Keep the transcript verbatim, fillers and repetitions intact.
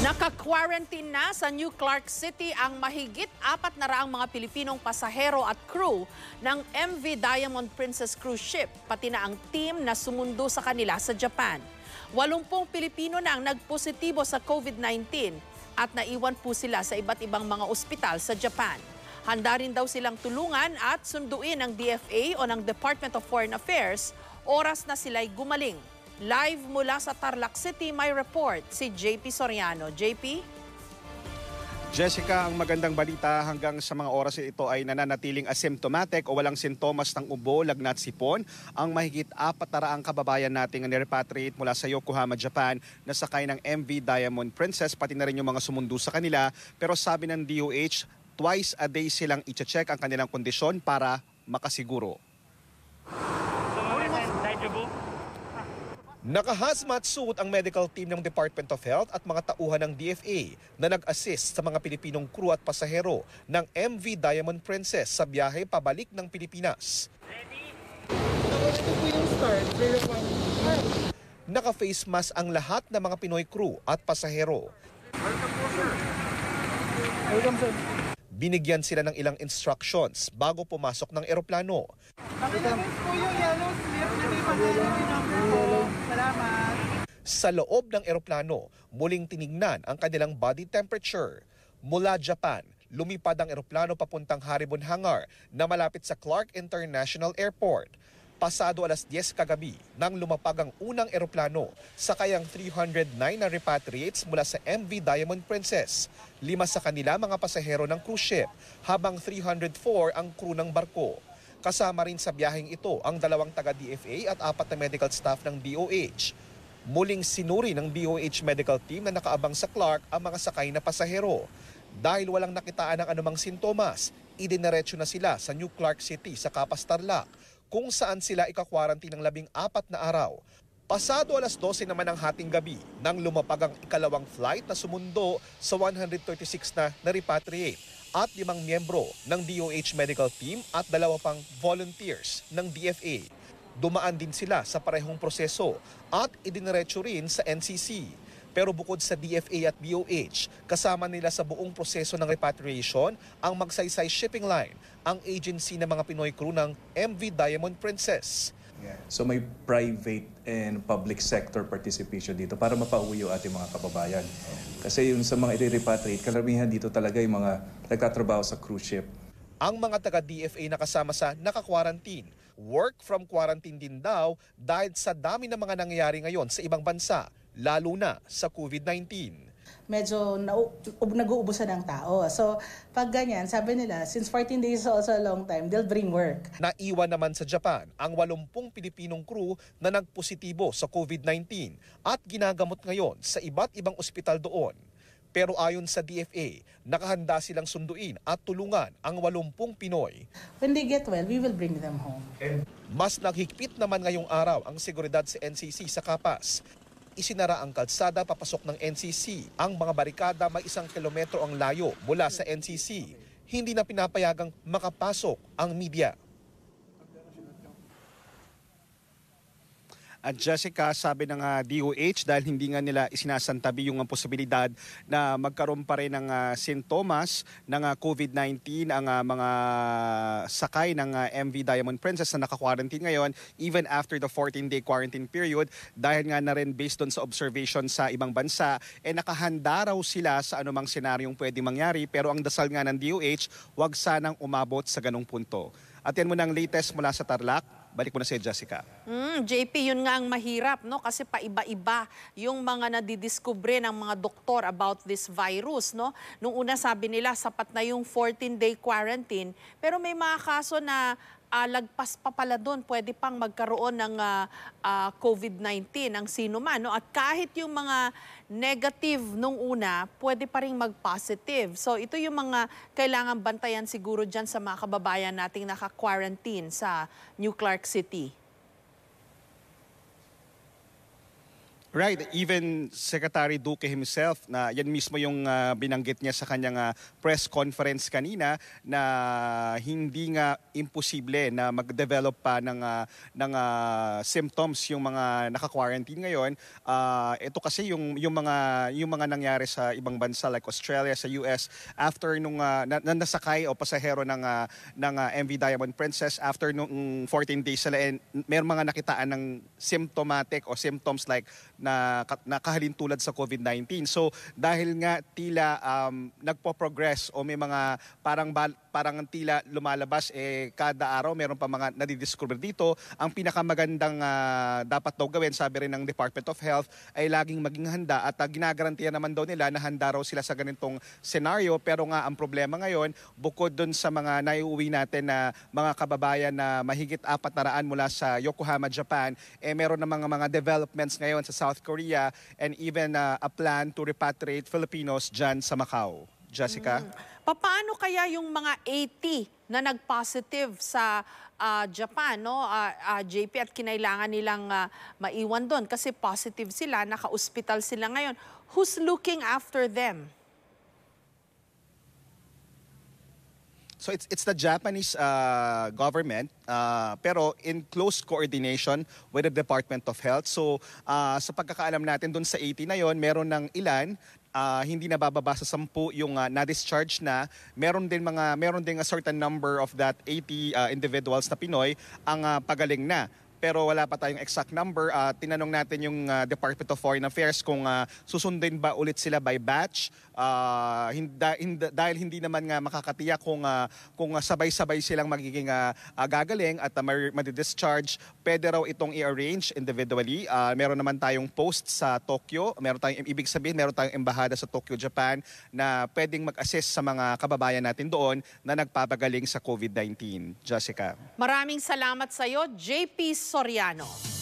Naka-quarantine na sa New Clark City ang mahigit apat na raang mga Pilipinong pasahero at crew ng M V Diamond Princess cruise ship, pati na ang team na sumundo sa kanila sa Japan. Walumpung Pilipino na ang nagpositibo sa COVID nineteen at naiwan po sila sa iba't ibang mga ospital sa Japan. Handa rin daw silang tulungan at sunduin ng D F A o ng Department of Foreign Affairs oras na sila'y gumaling. Live mula sa Tarlac City, may report si J P Soriano. J P? Jessica, ang magandang balita hanggang sa mga oras ito ay nananatiling asymptomatic o walang sintomas ng ubo, lagnat, sipon ang mahigit apat na raang kababayan nating nirepatriate mula sa Yokohama, Japan na sakay ng M V Diamond Princess, pati na rin yung mga sumundo sa kanila. Pero sabi ng D O H, twice a day silang i-check ang kanilang kondisyon para makasiguro. Naka-hazmat suit ang medical team ng Department of Health at mga tauhan ng D F A na nag-assist sa mga Pilipinong crew at pasahero ng M V Diamond Princess sa biyahe pabalik ng Pilipinas. Naka-face mask ang lahat ng mga Pinoy crew at pasahero. Binigyan sila ng ilang instructions bago pumasok ng eroplano. Sa loob ng eroplano, muling tinignan ang kanilang body temperature. Mula Japan, lumipad ang eroplano papuntang Haribon Hangar na malapit sa Clark International Airport. Pasado alas diyes kagabi nang lumapag ang unang eroplano, sakay ang three hundred nine na repatriates mula sa M V Diamond Princess. Lima sa kanila mga pasahero ng cruise ship, habang three hundred four ang crew ng barko. Kasama rin sa biyaheng ito ang dalawang taga-D F A at apat na medical staff ng D O H. Muling sinuri ng D O H medical team na nakaabang sa Clark ang mga sakay na pasahero. Dahil walang nakitaan ng anumang sintomas, idiniretso na sila sa New Clark City sa Kapas Tarlac, kung saan sila ika-quarantine ng labing apat na araw. Pasado alas dose naman ng hating gabi nang lumapag ang ikalawang flight na sumundo sa one hundred thirty-six na na-repatriate at limang miyembro ng D O H medical team at dalawa pang volunteers ng D F A. Dumaan din sila sa parehong proseso at idiniretso rin sa N C C. Pero bukod sa D F A at D O H, kasama nila sa buong proseso ng repatriation ang Magsaysay Shipping Line, ang agency ng mga Pinoy crew ng M V Diamond Princess. Yeah. So may private and public sector participation dito para mapauwi yung ating mga kababayan. Kasi yung sa mga i-repatriate, karamihan dito talaga yung mga nagtatrabaho sa cruise ship. Ang mga taga-D F A na kasama sa naka-quarantine, work from quarantine din daw dahil sa dami ng mga nangyayari ngayon sa ibang bansa, lalo na sa COVID nineteen. Medyo nag-uubusan ng tao. So, pag ganyan, sabi nila, since fourteen days is also a long time, they'll bring work. Naiwan naman sa Japan ang walumpung Pilipinong crew na nagpositibo sa COVID nineteen at ginagamot ngayon sa iba't ibang ospital doon. Pero ayon sa D F A, nakahanda silang sunduin at tulungan ang walumpung Pinoy. When they get well, we will bring them home. Mas naghigpit naman ngayong araw ang seguridad sa N C C sa Kapas. Isinara ang kalsada papasok ng N C C. Ang mga barikada may isang kilometro ang layo mula sa N C C. Hindi na pinapayagang makapasok ang media. At Jessica, sabi ng uh, D O H, dahil hindi nga nila isinasantabi yung uh, posibilidad na magkaroon pa rin ng uh, sintomas ng uh, COVID nineteen ang uh, mga sakay ng uh, M V Diamond Princess na naka-quarantine ngayon even after the fourteen day quarantine period, dahil nga na rin based on sa observation sa ibang bansa, eh nakahanda raw sila sa anumang senaryong pwede mangyari, pero ang dasal nga ng D O H, wag sanang umabot sa ganong punto. At yan muna ang latest mula sa Tarlac. Balik mo na si Jessica. Mm, J P, yun nga ang mahirap, no? Kasi paiba-iba yung mga nadidiskubre ng mga doktor about this virus, no? Nung una sabi nila, sapat na yung fourteen day quarantine. Pero may mga kaso na uh, lagpas pa pala doon, pwede pang magkaroon ng uh, uh, COVID nineteen, ang sino man, no? At kahit yung mga negative nung una, pwede pa rin mag-positive. So ito yung mga kailangan bantayan siguro dyan sa mga kababayan nating naka-quarantine sa New Clark City. Right, even Secretary Duque himself, na yan mismo yung uh, binanggit niya sa kanyang uh, press conference kanina, na hindi nga imposible na mag-develop pa ng, uh, ng uh, symptoms yung mga naka-quarantine ngayon. Uh, ito kasi yung, yung, mga, yung mga nangyari sa ibang bansa like Australia, sa U S, after nung uh, na, na nasakay o pasahero ng, uh, ng uh, M V Diamond Princess, after nung fourteen days sila, and meron mga nakitaan ng symptomatic o symptoms like na nakahalin tulad sa COVID nineteen. So dahil nga tila um, nagpo-progress o may mga parang parang tila lumalabas, eh kada araw meron pa mga nadidiscover dito, ang pinakamagandang uh, dapat daw gawin, sabi rin ng Department of Health, ay laging maging handa, at uh, ginagarantiya naman daw nila na handa raw sila sa ganitong senaryo. Pero nga ang problema ngayon, bukod dun sa mga naiuwi natin na mga kababayan na mahigit apat na raan mula sa Yokohama, Japan, eh meron na mga mga developments ngayon sa South Korea, and even uh, a plan to repatriate Filipinos dyan sa Macau. Jessica? Mm. Paano kaya yung mga eighty na nag-positive sa uh, Japan, no? Uh, uh, J P, at kinailangan nilang uh, maiwan doon kasi positive sila, naka-hospital sila ngayon. Who's looking after them? So it's it's the Japanese uh, government, uh, pero in close coordination with the Department of Health. So uh, sa pagkakaalam natin doon sa eighty na yon, meron ng ilan, uh, hindi na bababa sa sampu yung uh, na-discharge na. Meron din mga meron din a certain number of that eighty uh, individuals na Pinoy ang uh, pagaling na. Pero wala pa tayong exact number. Uh, tinanong natin yung uh, Department of Foreign Affairs kung uh, susundin ba ulit sila by batch. Uh, hinda, hinda, dahil hindi naman nga makakatiyak kung, uh, kung uh, sabay-sabay silang magiging uh, uh, gagaling at uh, madi-discharge. Pwede raw itong i-arrange individually. Uh, meron naman tayong post sa Tokyo. Meron tayong, ibig sabihin, meron tayong embahada sa Tokyo, Japan, na pwedeng mag-assist sa mga kababayan natin doon na nagpapagaling sa COVID nineteen. Jessica. Maraming salamat sa iyo, J P Soriano.